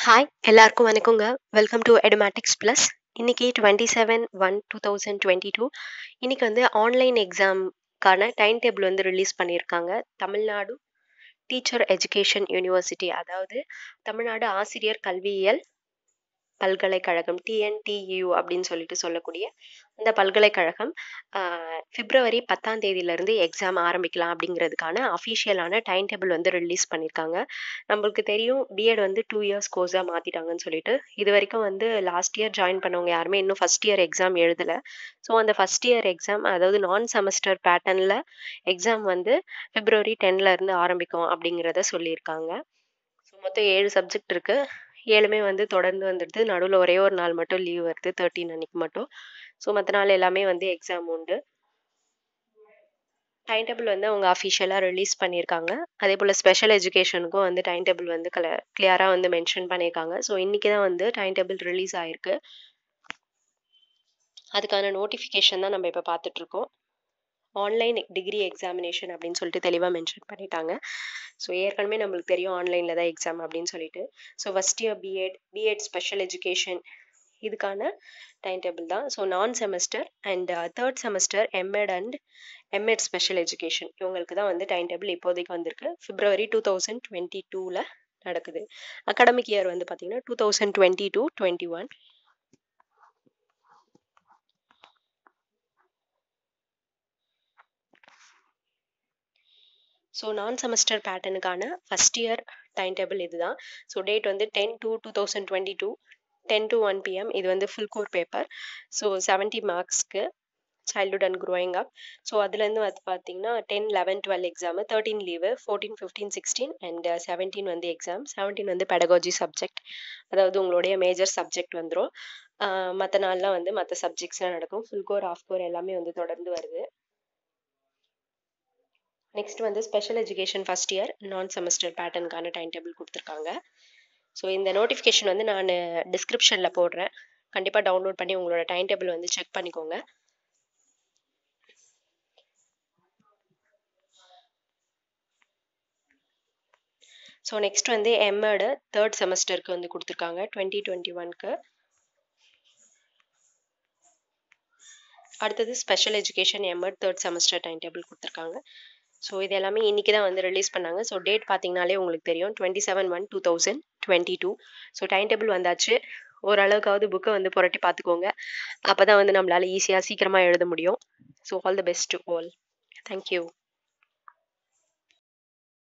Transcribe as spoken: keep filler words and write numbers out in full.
Hi எல்லாருக்கும் வணக்கங்க. Welcome to Edumatics plus. இன்னைக்கு twenty seven one two thousand twenty two இன்னைக்கு வந்து ஆன்லைன் எக்ஸாம்க்கான டைம் டேபிள் வந்து ரிலீஸ் பண்ணியிருக்காங்க. தமிழ்நாடு டீச்சர் எஜுகேஷன் யூனிவர்சிட்டி, அதாவது தமிழ்நாடு ஆசிரியர் கல்வியியல் பல்கலைக்கழகம், டிஎன்டிஇயூ அப்படின்னு சொல்லிட்டு சொல்லக்கூடிய இந்த பல்கலைக்கழகம் ஆஹ், பிப்ரவரி பத்தாம் தேதியிலிருந்து எக்ஸாம் ஆரம்பிக்கலாம் அப்படிங்கிறதுக்கான அஃபிஷியலான டைம் டேபிள் வந்து ரிலீஸ் பண்ணியிருக்காங்க. நம்மளுக்கு தெரியும் பிஎட் வந்து டூ இயர்ஸ் கோர்ஸாக மாற்றிட்டாங்கன்னு சொல்லிட்டு. இது வரைக்கும் வந்து லாஸ்ட் இயர் ஜாயின் பண்ணவங்க யாருமே இன்னும் ஃபஸ்ட் இயர் எக்ஸாம் எழுதலை. ஸோ அந்த ஃபஸ்ட் இயர் எக்ஸாம், அதாவது நான் செமஸ்டர் பேட்டர்னில் எக்ஸாம் வந்து பிப்ரவரி டென்ல இருந்து ஆரம்பிக்கும் அப்படிங்கிறத சொல்லியிருக்காங்க. ஸோ மொத்தம் ஏழு சப்ஜெக்ட் இருக்கு. ஏழுமே வந்து தொடர்ந்து வந்துடுது. நடுவில் ஒரே ஒரு நாள் மட்டும் லீவ் வருது, தேர்ட்டீன் அன்னைக்கு மட்டும். ஸோ மற்ற நாள் எல்லாமே வந்து எக்ஸாம் உண்டு. டைம் டேபிள் வந்து அவங்க அஃபிஷியலாக ரிலீஸ் பண்ணியிருக்காங்க. அதே போல் ஸ்பெஷல் எஜுகேஷனுக்கும் வந்து டைம் டேபிள் வந்து கல கிளியராக வந்து மென்ஷன் பண்ணியிருக்காங்க. ஸோ இன்றைக்கி தான் வந்து டைம் டேபிள் ரிலீஸ் ஆயிருக்கு. அதுக்கான நோட்டிஃபிகேஷன் தான் நம்ம இப்போ பார்த்துட்ருக்கோம். ஆன்லைன் டிகிரி எக்ஸாமினேஷன் அப்படின்னு சொல்லிட்டு தெளிவாக மென்ஷன் பண்ணிட்டாங்க. ஸோ ஏற்கனவே நம்மளுக்கு தெரியும் ஆன்லைனில் தான் எக்ஸாம் அப்படின்னு சொல்லிட்டு. So first year B Ed, B Ed special education இதுக்கான டைம் டேபிள் தான். So non semester and third semester M Ed and M Ed special education இவங்களுக்கு தான் வந்து டைம் டேபிள் இப்போதைக்கு வந்திருக்கு. பிப்ரவரி டூ தௌசண்ட் டுவெண்ட்டி டூவில் நடக்குது. அகாடமிக் இயர் வந்து பார்த்தீங்கன்னா two thousand twenty two twenty one. So non semester பேட்டர்னுக்கான ஃபஸ்ட் இயர் டைம் டேபிள் இதுதான். ஸோ டேட் வந்து ten two two thousand twenty two ten to one PM. இது வந்து full core paper. So seventy மார்க்ஸ்க்கு childhood and growing up. So அதுலேருந்து வந்து பார்த்தீங்கன்னா ten eleven twelve exam, thirteen leave, fourteen fifteen sixteen and seventeen வந்து exam. Seventeen வந்து pedagogy subject, அதாவது உங்களுடைய மேஜர் சப்ஜெக்ட் வந்துடும். மற்ற நாள்லாம் வந்து மற்ற சப்ஜெக்ட்ஸ்லாம் நடக்கும். ஃபுல் கோர், ஆஃப் கோர் எல்லாமே வந்து தொடர்ந்து வருது. நெக்ஸ்ட் வந்து special education first year non semester பேட்டர்னுக்கான டைம் டேபிள் கொடுத்துருக்காங்க. ஸோ இந்த நோட்டிஃபிகேஷன் வந்து நான் டிஸ்கிரிப்ஷனில் போடுறேன். கண்டிப்பாக டவுன்லோட் பண்ணி உங்களோட டைம் டேபிள் வந்து செக் பண்ணிக்கோங்க. ஸோ நெக்ஸ்ட் வந்து எம்எட் தேர்ட் செமஸ்டருக்கு வந்து கொடுத்துருக்காங்க டுவெண்ட்டி டுவெண்ட்டி ஒன்க்கு. அடுத்தது special education M Ed third semester time table கொடுத்துருக்காங்க. ஸோ இது எல்லாமே இன்றைக்கி தான் வந்து ரிலீஸ் பண்ணாங்க. ஸோ டேட் பார்த்தீங்கனாலே உங்களுக்கு தெரியும், twenty seven one two thousand twenty two. So time table வந்தாச்சு. ஓரளவுக்காவது புக்கை வந்து புரட்டி பார்த்துக்கோங்க. அப்போ தான் வந்து நம்மளால் ஈஸியாக சீக்கிரமாக எழுத முடியும். So all the best to all. Thank you.